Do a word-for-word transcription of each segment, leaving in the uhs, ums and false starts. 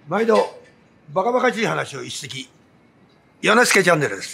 毎度バカバカしい話を一席、ヨネスケチャンネルです。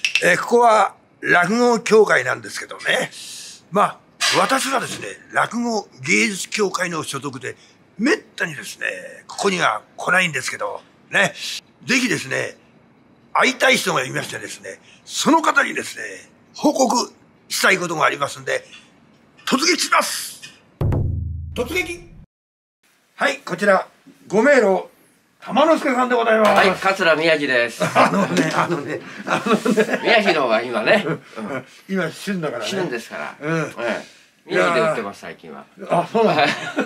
えー、ここは落語協会なんですけどね、まあ私はですね、落語芸術協会の所属でめったにですねここには来ないんですけどね、ぜひですね会いたい人がいましてですね、その方にですね報告したいことがありますんで突撃します。突撃。はい、こちらご迷路玉之助さんでございます。 はい、桂宮治です。 あのね、あのね、あのね。 宮治の方が今ね。 今旬だからね。 旬ですから。 うん。 宮治で売ってます最近は。 あ、そうなんだ。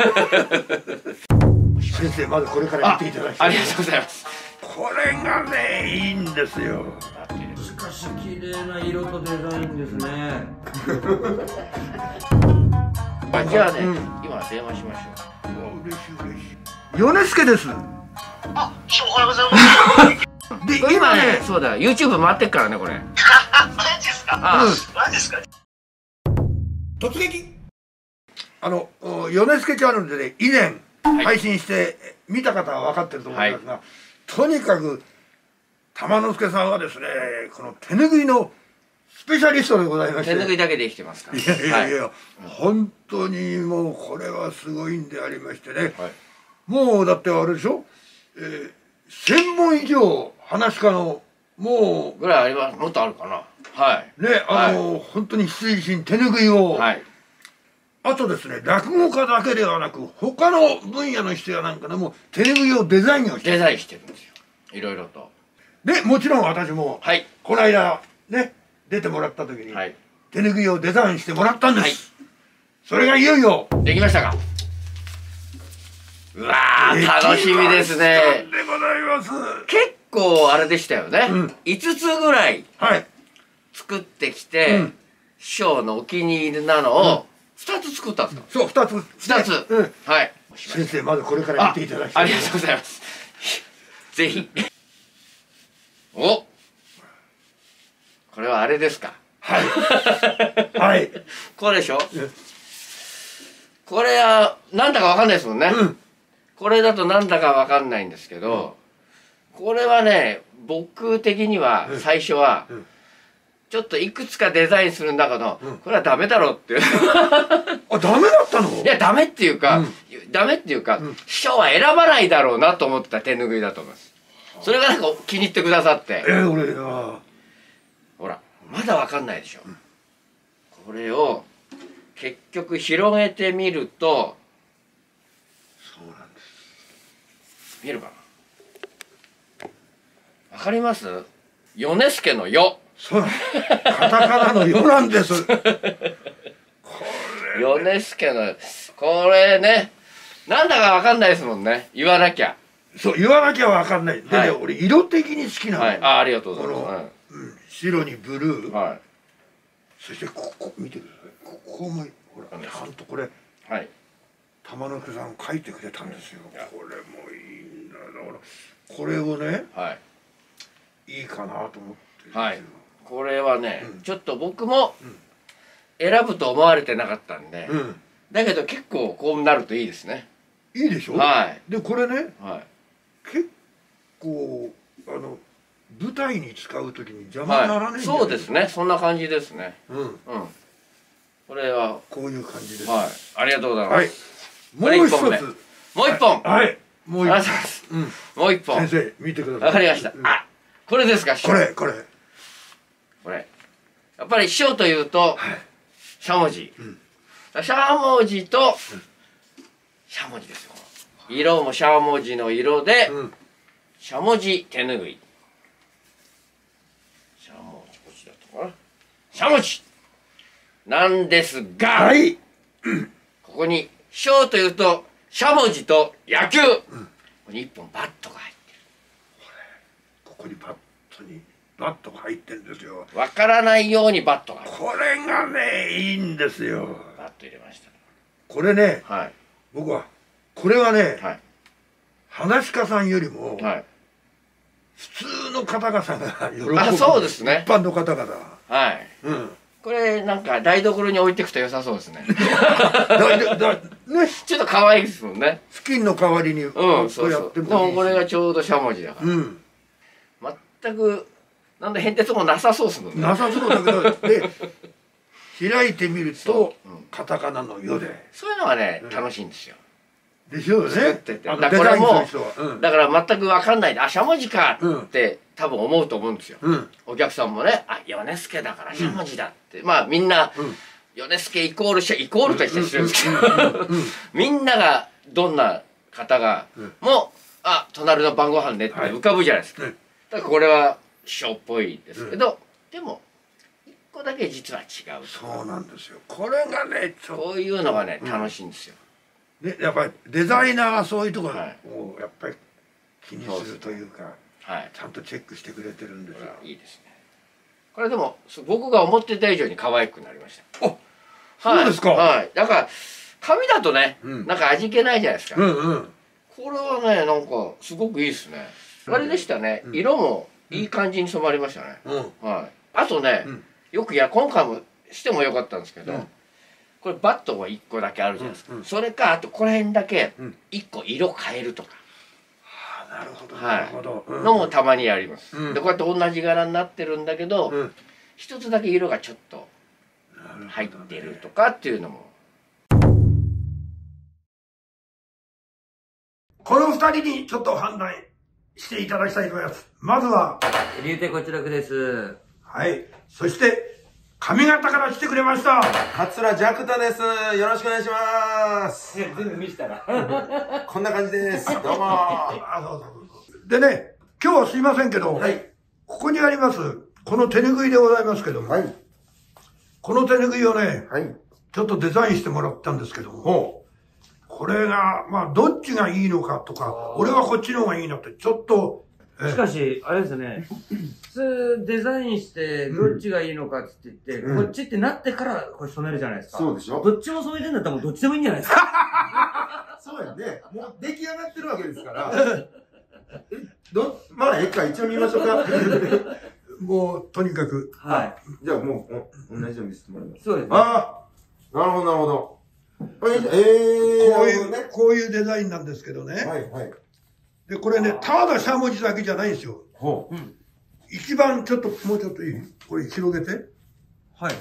先生、まずこれから見ていただきたい。 ありがとうございます。 これがね、いいんですよ。 しかし綺麗な色とデザインですね。 じゃあね、今電話しましょう。嬉しい嬉しい。ヨネスケです。 あ、おはようございます。 で、今ね、そうだ、YouTube 回ってっからね、これ。 マジですか。マジですか。 突撃。あの、ヨネスケチャンネルでね、以前配信して見た方は分かってると思いますが、とにかく玉之助さんはですね、この手拭いのスペシャリストでございまして。 手拭いだけで生きてますから。 いやいやいや、本当にもうこれはすごいんでありましてね。もうだってあれでしょ。えー、専門以上話し家のもうぐらいあります。もっとあるかな。はいね、あの、はい、本当に必需品手拭いを、はい、あとですね落語家だけではなく他の分野の人やなんかでも手拭いをデザインをしてデザインしてるんですよ、いろいろと。 でもちろん私も、はい、この間ね出てもらった時に、はい、手拭いをデザインしてもらったんです、はい、それがいよいよできましたか。うわー、楽しみですね。 でございます。 結構あれでしたよね、うん、いつつぐらい作ってきて、うん、師匠のお気に入りなのをふたつ作ったんですか。 そう、ふたつふたつ、うん、はい。 先生、まずこれから見ていただきたい。 ありがとうございます。ぜひ。お、これはあれですか。 はいはい、 これでしょ。これはなんだかわかんないですもんね、うん、これだとなんだかわかんないんですけど、うん、これはね、僕的には最初は、うん、ちょっといくつかデザインする中の、うん、これはダメだろうってあ、ダメだったの。 いや、ダメっていうか、うん、ダメっていうか、うん、師匠は選ばないだろうなと思ってた手拭いだと思います。それがなんか気に入ってくださって、 えー、俺はほらまだわかんないでしょ、うん、これを結局広げてみると、 そうなんです。 見えるかな。わかります？ヨネスケのヨ。 そう、カタカナのヨなんです。 ヨネスケのこれね、なんだかわかんないですもんね。言わなきゃ。 そう、言わなきゃわかんない。でね、俺色的に好きなの。 はい、あ、ありがとうございます。 白にブルー。はい。そしてここ見てください。ここもほらちゃんとこれ、はい、玉之助さん書いてくれたんですよ。これもいいんだ。だからこれをね、はい、いいかなと思って。はい。 これはね、うん、ちょっと僕も選ぶと思われてなかったんで、うん、だけど結構こうなるといいですね。 いいでしょ。はい。でこれね、はい、結構あの舞台に使うときに邪魔にならないんじゃないですか。 そうですね。そんな感じですね。うん。うん。これはこういう感じです。 はい。ありがとうございます。 もう一つ。 もう一本。 はい。もう一本。もう一本。 先生見てください。 わかりました。あ、これですか。 これこれ。 これ。やっぱり師匠というとしゃもじ。しゃもじとしゃもじですよ。色もしゃもじの色でしゃもじ手ぬぐい。しゃもじ、こっちだったかな。しゃもじなんですが、はい、ここに師匠というとしゃもじと野球、うん、ここに一本バットが入ってる。 ここにバットにバットが入ってるんですよ。 わからないようにバットが入ってる。 これがねいいんですよ。 バット入れました。 これね、はい、僕はこれはね、はい、話し家さんよりも、はい、普通の方々が喜ぶ。 あ、そうですね。 一般の方々。 はい。うん。 これなんか台所に置いていくと良さそうですね。 だだね、 ちょっと可愛いですもんね。 布巾の代わりにうん、 こそううやそう。 ってもいいし。 でもこれがちょうどしゃもじだから。 うん。 全くなんで変哲もなさそうですもんね。 なさそうだけど、で、開いてみるとう、んカタカナのよで。 そういうのがねうん楽しいんですよ。 でしょう作っね。 てて。 あのだからこれもデザインする人はうんだから全く分かんないで、あ、しゃもじかって多分思うと思うんですよ。 うん。 お客さんもね、あ、米助だからしゃもじだって、まあみんな、 うん米助イコールしイコールとして知るんですけど、みんながどんな方が、 うんもう、あ、隣の晩ご飯ねって浮かぶじゃないですか。 はいだからこれは師匠っぽいですけど、でも、一個だけ実は違う。 そうなんですよ。これがね、ちょっこういうのがね、楽しいんですよ。 と、ね、やっぱりデザイナーはそういうところはいをやっぱり気にするというか、 はい。 ちゃんとチェックしてくれてるんですこれよ。 はいいですね。これでも、そ僕が思ってた以上に可愛くなりました。 あ、そうですか。 はい。はい、だから、紙だとね、 うんなんか味気ないじゃないですか。 うんうん。 これはね、なんか、すごくいいですね。あれでしたね、 うん色もいい感じに染まりましたね。 うん。 はい。あとね、 うんよく、いや、今回もしてもよかったんですけど、 うんこれバットがいっこだけあるじゃないですか。 うんうんそれか、あとこの辺だけうんいっこ色変えるとか、 あ、なるほど。 はいなるほど。うんのもたまにやります。 うんで、こうやって同じ柄になってるんだけど、 うん。 一つだけ色がちょっとなるほどね入ってるとかっていうのも。 この二人にちょっと判断していただきたいと思います。まずは、 竜亭こちらくです。 はい。そして、髪型から来てくれました。 桂ジャクタです。よろしくお願いします。 全部見せたら。 こんな感じです。どうも。 あ、そうそうそう。でね、今日はすいませんけど、 はい。 ここにあります、この手ぬぐいでございますけども、 はい。 この手ぬぐいをね、 はい。 ちょっとデザインしてもらったんですけども、 ほこれが、まあ、どっちがいいのかとか、俺はこっちの方がいいのって、ちょっと、えしかし、あれですね、普通デザインしてどっちがいいのかって言って、 うんこっちってなってからこれ染めるじゃないですう。 か。 そうでしょ。 どっちも染めてんだったらもうどっちでもいいんじゃないですか。 そうやね。もう出来上がってるわけですから。えど、まあ、ええか、一応見ましょうか。 もう、とにかく、 はじゃあもう、お同じように見せてもらいまい。 す。 そうですね。 ああ、なるほど、なるほど。これ、ええー、 こういう、 なるこういうデザインなんですけどね。 ほどね。はい、はい。 で、これね、ただしゃもじだけじゃないんですよ。 ほう。 一番ちょっと、もうちょっといいこれ広げて。 はい。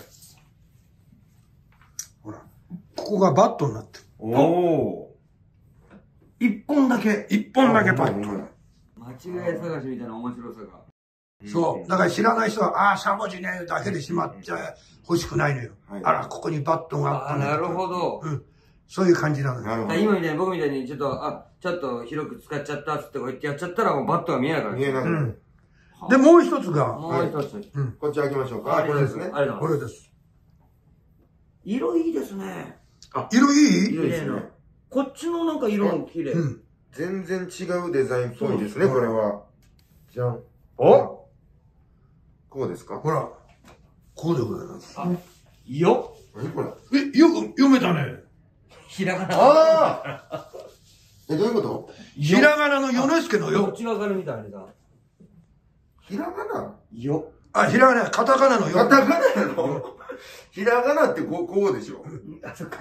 ほら。ここがバットになってる。 おお。 一本だけ。 一本だけバット。 ほんまや間違い探しみたいな面白さが。 そう。だから知らない人は、ああ、しゃもじね、だけでしまっちゃ欲しくないのよ。 はいあら、ここにバットがあったあ、 ねなるほど。 うん。そういう感じなのよ。 なるほど。 今みたいに僕みたいにちょっと、あ、ちょっと広く使っちゃったっつってこうやってやっちゃったらもうバットが見えないから。 見えなくなる。 うん。で、もう一つが、 もう一つ。 こっち開けましょうか。あ、これですね。 ありがとうございます。 これです。 色いいですね。 色いい色いいですね。 こっちのなんか色も綺麗。 うん。 全然違うデザインっぽいですね、 そうこれは。じゃん。 おこうですか？ ほら、こうでございます。 あ、よ何これ？ え、よく読めたね。 ひらがな。 ああえ、どういうこと？ ひらがなの米助のこっよ。 ち側から見たらあれだ。 ひらがなよ。 あ、ひらがな、カタカナのよ。 カタカナやのひらがなってこう、こうでしょ。 あ、そっか。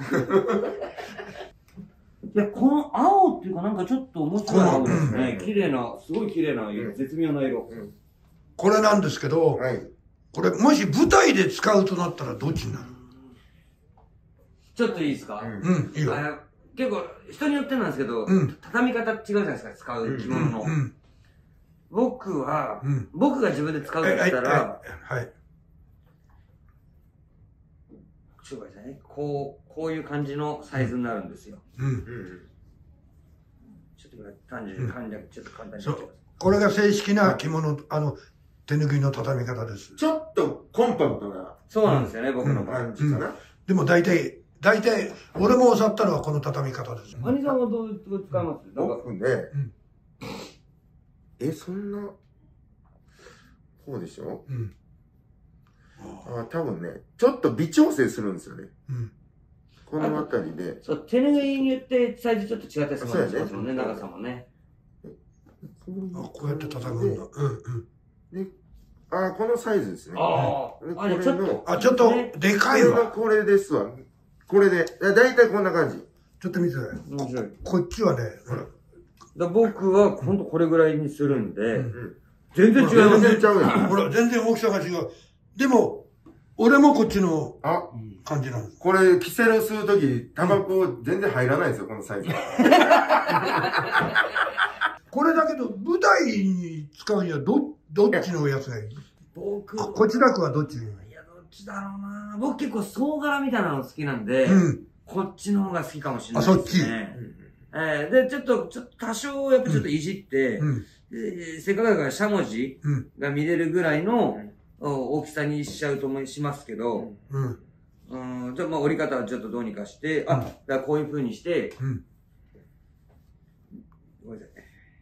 いや、この青っていうかなんかちょっと面白い青ですね。綺麗な、すごい綺麗な色、絶妙な色。 これなんですけど、 はい。 これ、もし舞台で使うとなったらどっちになる？ ちょっといいですか？ うんうん、いいよ。 あ結構、人によってなんですけど、 うん畳み方違うじゃないですか、使う着物の。 うん。 僕は、 うん僕が自分で使うとえ、はい、 したら、 はい。はい。 ちょっと待ってくださいね。こう、こういう感じのサイズになるんですよ。 うん。 うん。 ちょっと待って、単純に、簡略、ちょっと簡単にそう言っちゃいます。 これが正式な着物、あの、手ぬぐいの畳み方です。 ちょっとコンパクトなそうなんですよね、僕の場合。 感じかな。 でも大体、大体、俺も教わったのはこの畳み方です。 兄さんはどう使いますなんか、 僕ね、 んえ、そんな、こうでしょうん。 あ、多分ね、ちょっと微調整するんですよね。 うん。 このあたりで。 そう、手ぬぐいによってサイズちょっと違ったりしますそうやねもんね、長さもね。 あ、こうやって畳むんだ。うん、うん。 で、 あ、このサイズですね。 ああ。 これの、 あ、ちょっと、でかいわ。 これですわ。これで、だいたいこんな感じ。 ちょっと見て。 面白い。 こっちはね、ほら。 だ僕はほんとこれぐらいにするんで、全然違う。 全然ちゃうやん。 ほら、全然大きさが違う。でも、俺もこっちのあ、 感じなんです。 これ、キセル吸うとき、タバコ全然入らないですよ、このサイズ。 これだけど、舞台に使うにはど、どっちのやつがいい？ 僕、 こちらくはどっちがいい？ いや、どっちだろうな。僕結構総柄みたいなの好きなんで、 うん。 こっちの方が好きかもしれないですね。えー、で、ちょっと、ちょっと多少、やっぱちょっといじって、 うん。 でせっかくだからしゃもじが見れるぐらいの、大きさにしちゃうと思いしますけど、 うん。 うん、じゃあまあ折り方はちょっとどうにかして、あ、だからこういう風にして、 うん。 ごめんなさ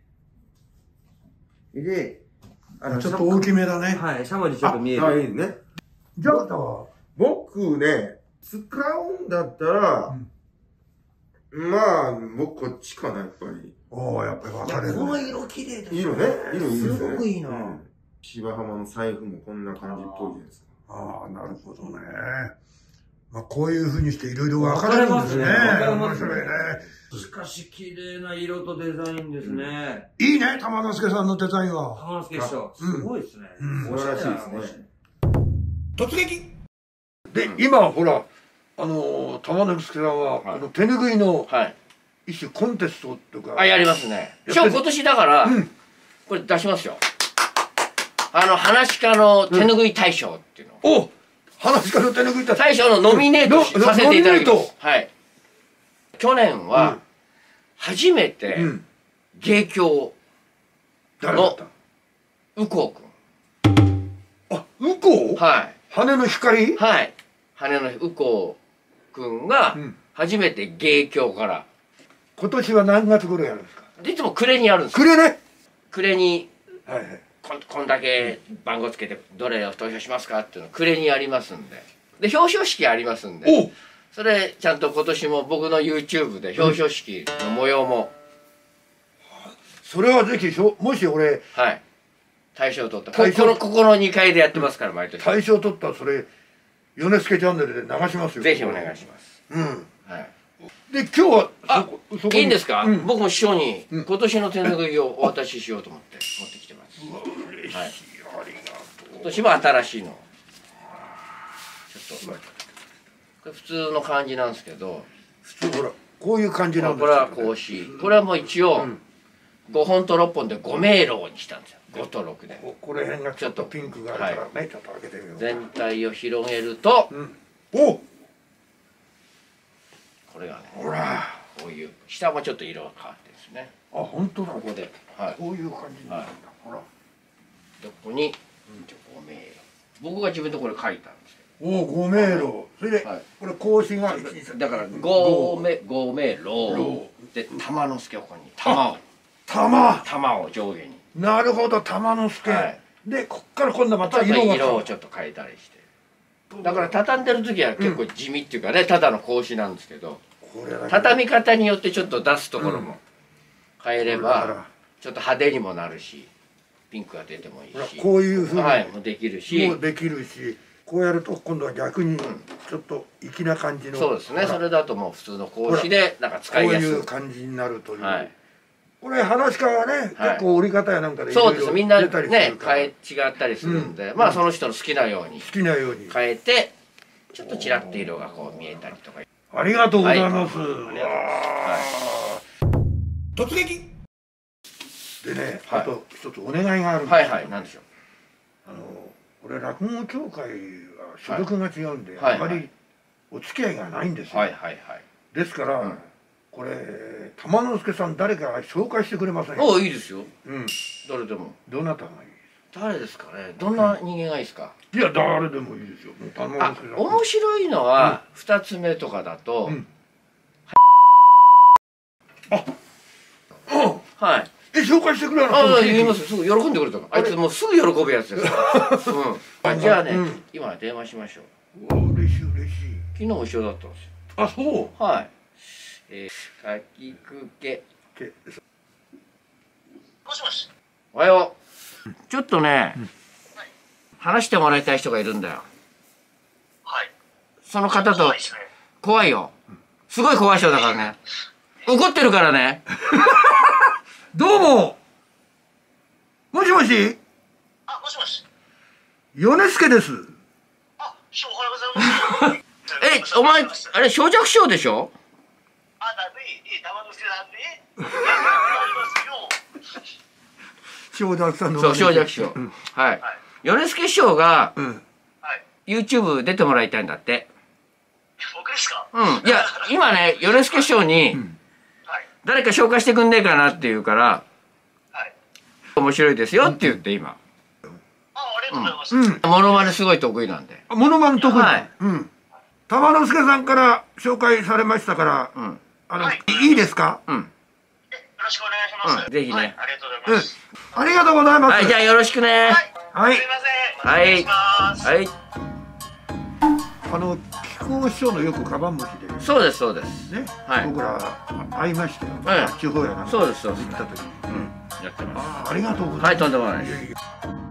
い。で、あちょっと大きめだね。 はい、しゃもじちょっと見えあ、いる。 いね。 じゃあ、は僕ね、使うんだったら、まあ、僕こっちかな、やっぱり。 おお、やっぱり分かれる。 この色綺麗ですね。 色ね。色いいですね。 すごくいいな。 芝浜の財布もこんな感じっぽいじゃないですか。 ああ、なるほどね。まあ、こういう風にしていろいろ分かれるんですね。 分かれますね。 面白いね。 しかし綺麗な色とデザインですね。 いいね、玉之助さんのデザインは。 玉之助師匠、すごいですね。 うん素晴らしいですね。 突撃で、今、ほら、あの、玉之助さんは、この手ぬぐいの、 はい。 一種コンテストとか。 あ、やりますね。今日今年だから、これ出しますよ。あの、話し家の手ぬぐい大賞っていうの。 お話し家の手ぬぐい大賞のノミネートさせていただきます。はい。去年は、初めて、芸協の、右近くん。 あ、右近？ はい。 羽の光？ はい。羽の右近くんが、初めて芸協から。 今年は何月頃やるんですか？ いつも暮れにあるんです暮れね。 暮れに、 はいはい。 こん、こんだけ番号つけてどれを投票しますかっていうのを暮れにやりますんで。で、表彰式ありますんで。 おそれ、ちゃんと今年も僕の YouTube で表彰式の模様も。 それはぜひ、もし俺、 はい。大賞取った。ここの、ここのにかいでやってますから、毎年。 大賞取ったらそれ、米助チャンネルで流しますよ。 ぜひお願いします。 うん。 はい。 で、今日は、 あ、いいんですか？僕も師匠に今年の手ぬぐいをお渡ししようと思って持ってきてます。 嬉しい。ありがとう。 今年も新しいの。ちょっと。これ普通の感じなんですけど。 普通、ほら、こういう感じなんですこれは格子。これはもう一応、ごほんとろっぽんでご迷路にしたんですよ。ごとろくで。 これ辺がちょっとピンクがあるからね、ちょっと開けてみよう。 全体を広げると、 おこれがね、 ほら、 こういう、下もちょっと色が変わってですね。 あ、本当だ。 ここで、はい。 こういう感じなんだ。ほら。 で、ここに、ご迷路。僕が自分でこれ書いたんですけど。 おお、ご迷路。それで、これ格子が、 だから、ごめ、ご迷路。で、玉之助をここに、玉を。 玉玉を上下に。 なるほど、玉之助。で、こっから今度また色が色をちょっと変えたりして。だから畳んでる時は結構地味っていうかね、ただの格子なんですけど、畳み方によってちょっと出すところも変えれば、ちょっと派手にもなるし、ピンクが出てもいいし、 こういうふうにもできるし、 もできるし、こうやると今度は逆にちょっと粋な感じの。 そうですね、それだともう普通の格子でなんか使いやすい。 こういう感じになるという。これ話し家はね、結構折り方やなんかでそうです、みんなね、変え違ったりするんで、まあその人の好きなように好きなように変えて、ちょっとちらっと色がこう見えたりとか。 ありがとうございます。突撃でね、あと一つお願いがあるんです。 はいはい、なんでしょう。 あの、俺落語協会は所属が違うんで、あまりお付き合いがないんですよ。 はいはいはい。 ですから、これ玉之助さん誰か紹介してくれませんか？ おお、いいですよ。 うん。 誰でも。 どなたがいい？ 誰ですかね。どんな人間がいいですか？ いや、誰でもいいですよ。 あ、面白いのは二つ目とかだと。 あ、 はい。 え、紹介してくれるの？ ああ、言います。すぐ喜んでくれたから。あいつもうすぐ喜ぶやつです。うん。じゃあね、今電話しましょう。うわ、嬉しい嬉しい。 昨日も一緒だったんですよ。 あ、そう。 はい。えー、かきくけ。 もしもし。 おはよう。ちょっとね、 話してもらいたい人がいるんだよ。 はい。 その方と怖いですね。 怖いよ。すごい怖い人だからね。怒ってるからね。 どうも。もしもし、 あ、もしもし。 米助です。 あ、師匠おはようございます。 え、お前、あれ、小弱師匠でしょ？ あ、だね、え、玉之助さんね。え、ありますよ。 正田さんの。 そう、小弱師匠。はい。米助師匠が、 うん。 はい。 YouTube 出てもらいたいんだって。 僕ですか？ うん。いや、今ね、米助師匠に、 はい。 誰か紹介してくんねえかなって言うから、 はい。 面白いですよって言って今。 あ、ありがとうございます。 うん。 モノマネすごい得意なんで。 あモノマネ得意。 はいうん。玉之助さんから紹介されましたから、 うん。 あの、 はいいいですか？ うん。 え、よろしくお願いします。 うんぜひねはいありがとうごうんざいます。。 ありがとうございます。 はい、じゃあよろしくね。 はいすいません。 はいお願いします。 はい。 あの、木久扇師匠のよくカバン持ちで、 そうです、そうです。 ね、 はい僕ら会いましたよ。 はい地方やなんかそうです、そうです。 行った時に。 うん。やってます。 ああ、ありがとうございます。 はい、とんでもないです。 いえいえ